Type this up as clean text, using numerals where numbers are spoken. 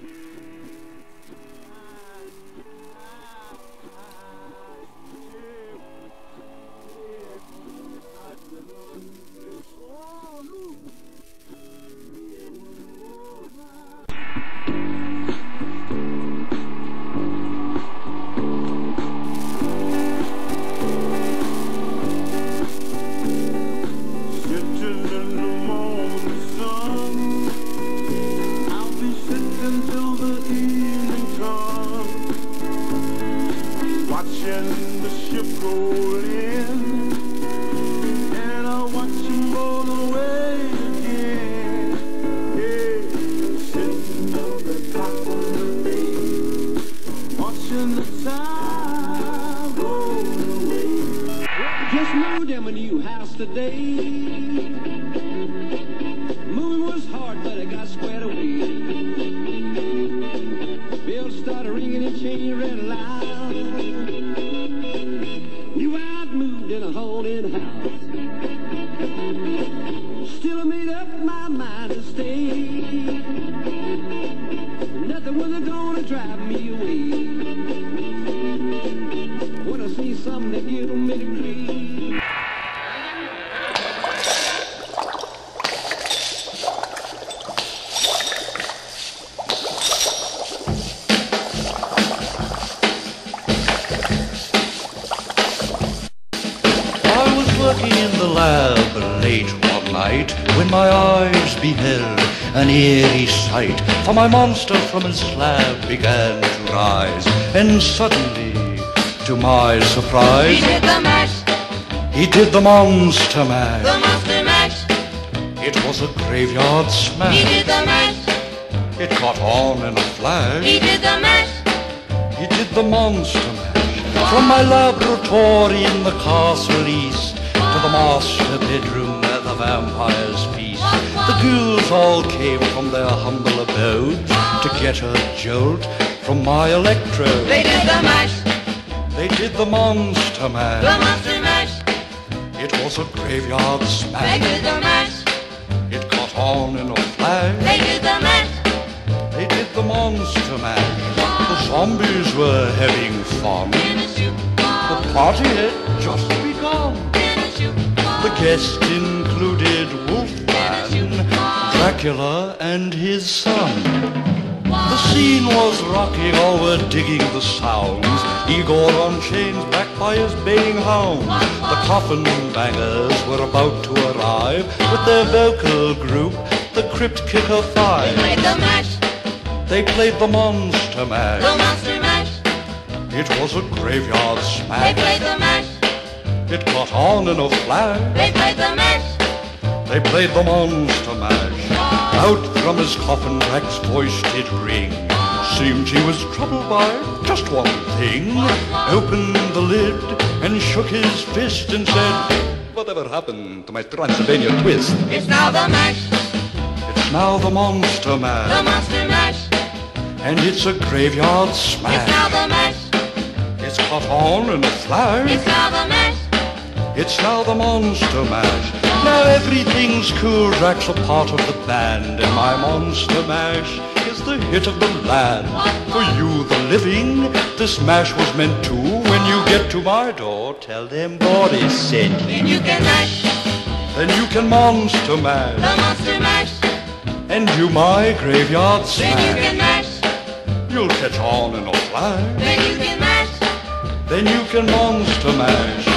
Just moved in my new house today. Moving was hard, but I got squared away. Bells started ringing and chains ran loud. Knew I'd moved in a haunted house. Still I made up my mind to stay. Nothing was gonna drive me away. When I see something that give me the creep. Working in the lab late one night, when my eyes beheld an eerie sight. For my monster from his slab began to rise, and suddenly, to my surprise, he did the mash. He did the monster mash. The monster mash. It was a graveyard smash. He did the mash. It caught on in a flash. He did the mash. He did the monster mash. From my laboratory in the castle east to the master bedroom where the vampires feast, the ghouls all came from their humble abodes to get a jolt from my electrode. They did the mash. They did the monster mash. The monster mash. It was a graveyard They smash. did the mash. It caught on in a flash. They did the mash. They did the monster mash. The zombies were having fun. In a shoe The ball. party had just begun. In a shoe ball. The guests included Wolfman, Dracula, and his son. The scene was rocking, all were digging the sounds. Igor on chains, backed by his baying hounds. The coffin bangers were about to arrive with their vocal group, the Crypt Kicker They Five. played the mash. They played the monster The mash. monster mash. It was a graveyard They smash. played the mash. It caught on in a flash. They played the mash. They played the monster mash. Out from his coffin, Drac's voice did ring. Seemed he was troubled by just one thing. Opened the lid and shook his fist and said, "Whatever happened to my Transylvania twist?" It's now the mash. It's now the monster The mash. monster mash. And it's a graveyard It's smash. now the mash. It's caught on in a flash. It's now the mash. It's now the monster mash. Now everything's cool, Drac's a part of the band, and my monster mash is the hit of the land. For you, the living, this mash was meant to. When you get to my door, tell them Boris sent you. Then you can mash. Then you can monster The mash, monster mash. and do my graveyard Then you can smash. mash. You'll catch on in a flash. Then you can mash. Then you can monster mash.